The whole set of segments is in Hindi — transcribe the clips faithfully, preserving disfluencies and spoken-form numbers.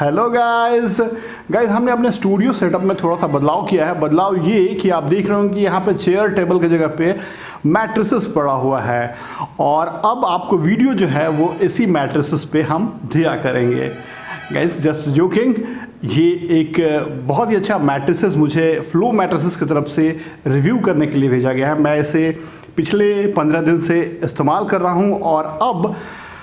हेलो गाइस गाइस हमने अपने स्टूडियो सेटअप में थोड़ा सा बदलाव किया है। बदलाव ये कि आप देख रहे हो कि यहाँ पे चेयर टेबल की जगह पे मैट्रेसेस पड़ा हुआ है और अब आपको वीडियो जो है वो इसी मैट्रेसेस पे हम दिया करेंगे। गाइस जस्ट जोकिंग, ये एक बहुत ही अच्छा मैट्रेसेस मुझे फ्लो मैट्रेसेस की तरफ से रिव्यू करने के लिए भेजा गया है। मैं इसे पिछले पंद्रह दिन से इस्तेमाल कर रहा हूँ और अब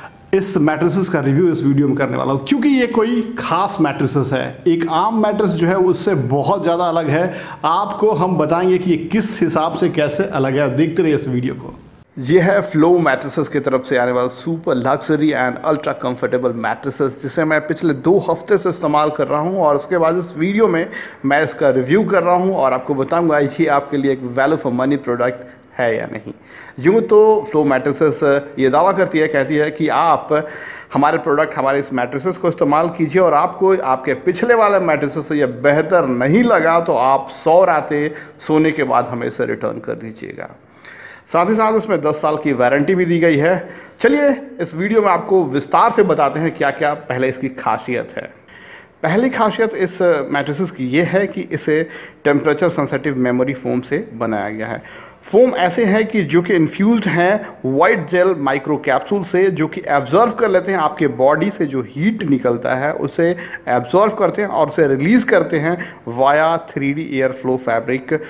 इस मैट्रेसेस का रिव्यू इस वीडियो में करने वाला हूँ, क्योंकि ये कोई खास मैट्रेसेस है। एक आम मैट्रेस जो है उससे बहुत ज़्यादा अलग है। आपको हम बताएंगे कि ये किस हिसाब से कैसे अलग है। देखते रहिए इस वीडियो को। ये है फ्लो मैट्रेसेस की तरफ से आने वाला super luxury and ultra comfortable mattresses, जिसे मैं पिछले दो हफ्ते से इस्तेमाल कर रहा हूँ और उसके बाद इस वीडियो में मैं इसका रिव्यू कर रहा हूँ और आपको बताऊँगा ये आपके लिए एक वैल्यू फॉर मनी प्रोडक्ट है या नहीं। यूँ तो फ्लो मैट्रेसेस ये दावा करती है कहती है कि आप हमारे प्रोडक्ट हमारे इस मैट्रेसेस को इस्तेमाल कीजिए और आपको आपके पिछले वाले मैट्रेसेस से ये बेहतर नहीं लगा तो आप सौ रातें सोने के बाद हमें इसे रिटर्न कर दीजिएगा। साथ ही साथ इसमें दस साल की वारंटी भी दी गई है। चलिए इस वीडियो में आपको विस्तार से बताते हैं क्या क्या पहले इसकी खासियत है। पहली खासियत इस मैट्रेसेस की ये है कि इसे टेम्परेचर सेंसिटिव मेमोरी फोम से बनाया गया है। फोम ऐसे हैं कि जो कि इन्फ्यूज्ड हैं वाइट जेल माइक्रो कैप्सूल से, जो कि एब्जॉर्व कर लेते हैं आपके बॉडी से जो हीट निकलता है उसे एब्जॉर्व करते हैं और उसे रिलीज़ करते हैं via three D air flow fabric.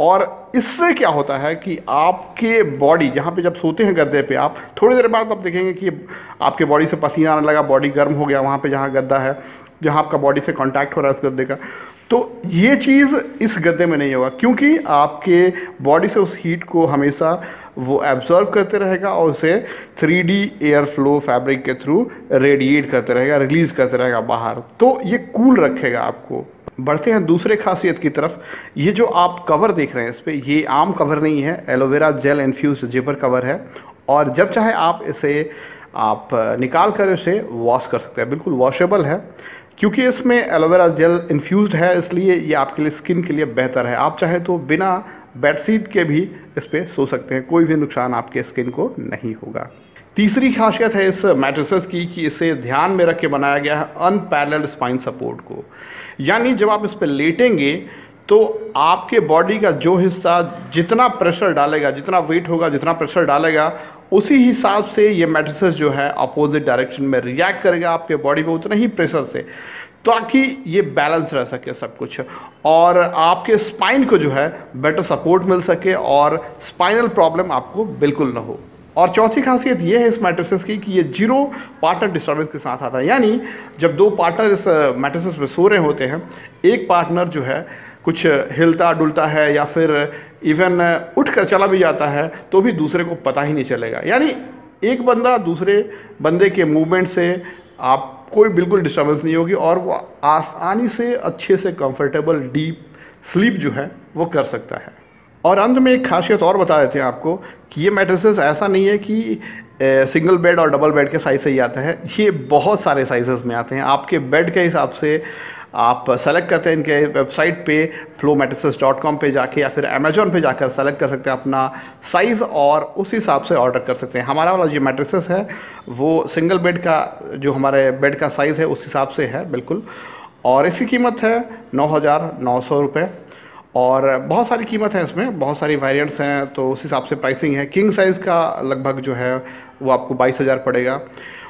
और इससे क्या होता है कि आपके बॉडी जहाँ पे जब सोते हैं गद्दे पे, आप थोड़ी देर बाद आप देखेंगे कि आपके बॉडी से पसीना आने लगा, बॉडी गर्म हो गया वहाँ पे जहाँ गद्दा है, जहाँ आपका बॉडी से कांटेक्ट हो रहा है इस गद्दे का। तो ये चीज़ इस गद्दे में नहीं होगा, क्योंकि आपके बॉडी से उस हीट को हमेशा वो एब्जॉर्व करते रहेगा और उसे three D air flow fabric के थ्रू रेडिएट करते रहेगा, रिलीज़ करते रहेगा बाहर। तो ये कूल रखेगा आपको। बढ़ते हैं दूसरे खासियत की तरफ। ये जो आप कवर देख रहे हैं इस पर, ये आम कवर नहीं है, aloe vera gel infuse zipper cover है और जब चाहे आप इसे आप निकाल कर इसे वॉश कर सकते हैं। बिल्कुल वॉशेबल है क्योंकि इसमें एलोवेरा जेल इन्फ्यूज्ड है, इसलिए ये आपके लिए स्किन के लिए बेहतर है। आप चाहे तो बिना बेडशीट के भी इस पर सो सकते हैं, कोई भी नुकसान आपके स्किन को नहीं होगा। तीसरी खासियत है इस मैट्रेसेस की कि इसे ध्यान में रख के बनाया गया है अनपैरेलल्ड स्पाइन सपोर्ट को। यानी जब आप इस पर लेटेंगे तो आपके बॉडी का जो हिस्सा जितना प्रेशर डालेगा, जितना वेट होगा, जितना प्रेशर डालेगा, उसी हिसाब से ये मैट्रेसेस जो है अपोजिट डायरेक्शन में रिएक्ट करेगा आपके बॉडी पे उतना ही प्रेशर से, ताकि ये बैलेंस रह सके सब कुछ और आपके स्पाइन को जो है बेटर सपोर्ट मिल सके और स्पाइनल प्रॉब्लम आपको बिल्कुल ना हो। और चौथी खासियत ये है इस मैट्रेसेस की कि ये जीरो पार्टनर डिस्टर्बेंस के साथ आता है। यानी जब दो पार्टनर इस मैट्रेसेस पे सो रहे होते हैं, एक पार्टनर जो है कुछ हिलता डुलता है या फिर इवन उठ कर चला भी जाता है तो भी दूसरे को पता ही नहीं चलेगा। यानी एक बंदा दूसरे बंदे के मूवमेंट से आप कोई बिल्कुल डिस्टर्बेंस नहीं होगी और वो आसानी से अच्छे से कंफर्टेबल डीप स्लीप जो है वो कर सकता है। और अंत में एक खासियत और बता देते हैं आपको कि ये मैट्रेसेस ऐसा नहीं है कि ए, सिंगल बेड और डबल बेड के साइज़ से ही आता है। ये बहुत सारे साइजेस में आते हैं। आपके बेड के हिसाब से आप सेलेक्ट करते हैं इनके वेबसाइट पे फ्लो मैट्रेसेस डॉट कॉम पे जाके या फिर अमेजोन पे जाकर सेलेक्ट कर सकते हैं अपना साइज़ और उस हिसाब से ऑर्डर कर सकते हैं। हमारा वाला जो मैट्रेसेस है वो सिंगल बेड का जो हमारे बेड का साइज़ है उस हिसाब से है बिल्कुल, और इसकी कीमत है नौ हज़ार नौ सौ रुपये और बहुत सारी कीमत है इसमें, बहुत सारी वेरिएंट्स हैं तो उस हिसाब से प्राइसिंग है। किंग साइज़ का लगभग जो है वो आपको बाईस हज़ार पड़ेगा।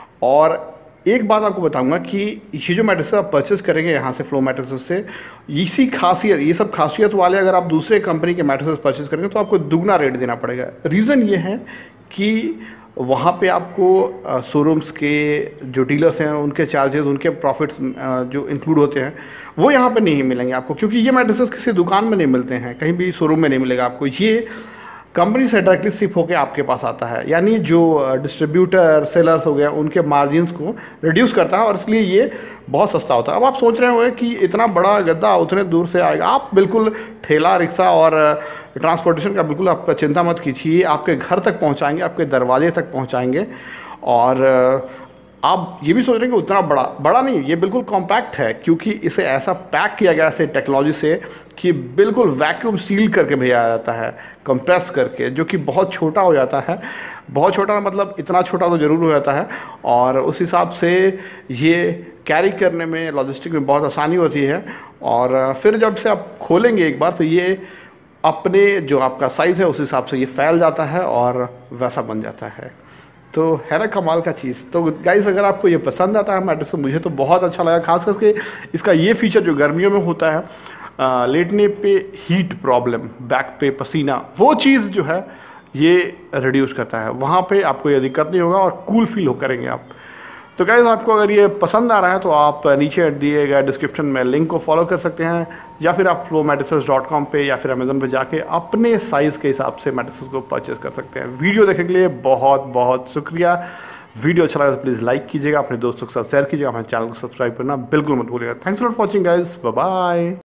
और एक बात आपको बताऊंगा कि ये जो मैट्रेसेस आप परचेस करेंगे यहाँ से फ्लो मैट्रेसेस से, इसी खासियत ये सब खासियत वाले अगर आप दूसरे कंपनी के मैट्रेसेस परचेस करेंगे तो आपको दुगना रेट देना पड़ेगा। रीज़न ये है कि वहाँ पे आपको शोरूम्स के जो डीलर्स हैं उनके चार्जेस, उनके प्रॉफिट्स जो इंक्लूड होते हैं वो यहाँ पे नहीं मिलेंगे आपको, क्योंकि ये मैट्रेसेस किसी दुकान में नहीं मिलते हैं, कहीं भी शोरूम में नहीं मिलेगा आपको। ये कंपनी से डायरेक्टली शिप होकर आपके पास आता है, यानी जो डिस्ट्रीब्यूटर सेलर्स हो गया उनके मार्जिन्स को रिड्यूस करता है और इसलिए ये बहुत सस्ता होता है। अब आप सोच रहे होंगे कि इतना बड़ा गद्दा उतने दूर से आएगा। आप बिल्कुल ठेला रिक्शा और ट्रांसपोर्टेशन का बिल्कुल आप चिंता मत कीजिए, आपके घर तक पहुंचाएंगे, आपके दरवाजे तक पहुंचाएंगे और आप ये भी सोच रहे हैं कि उतना बड़ा बड़ा नहीं, ये बिल्कुल कॉम्पैक्ट है, क्योंकि इसे ऐसा पैक किया गया है टेक्नोलॉजी से कि बिल्कुल वैक्यूम सील करके भेजा जाता है, कंप्रेस करके, जो कि बहुत छोटा हो जाता है। बहुत छोटा मतलब इतना छोटा तो ज़रूर हो जाता है, और उस हिसाब से ये कैरी करने में, लॉजिस्टिक में बहुत आसानी होती है। और फिर जब से आप खोलेंगे एक बार, तो ये अपने जो आपका साइज़ है उस हिसाब से ये फैल जाता है और वैसा बन जाता है। तो है ना कमाल का चीज़। तो गाइस, अगर आपको ये पसंद आता है मैट्रेस, तो मुझे तो बहुत अच्छा लगा, खास करके इसका ये फीचर जो गर्मियों में होता है, आ, लेटने पे हीट प्रॉब्लम, बैक पे पसीना, वो चीज़ जो है ये रिड्यूस करता है। वहाँ पे आपको ये दिक्कत नहीं होगा और कूल फील हो करेंगे आप। तो गाइस, आपको अगर ये पसंद आ रहा है तो आप नीचे दिए गए डिस्क्रिप्शन में लिंक को फॉलो कर सकते हैं, या फिर आप फ्लो मैट्रेसेस डॉट कॉम पे या फिर अमेजन पे जाके अपने साइज़ के हिसाब से मैट्रेसेस को परचेज कर सकते हैं। वीडियो देखने के लिए बहुत बहुत शुक्रिया। वीडियो अच्छा लगा तो प्लीज़ लाइक कीजिएगा, अपने दोस्तों के साथ शेयर कीजिएगा, हमारे चैनल को सब्सक्राइब करना बिल्कुल मत भूलिएगा। Thanks for watching guys, bye bye.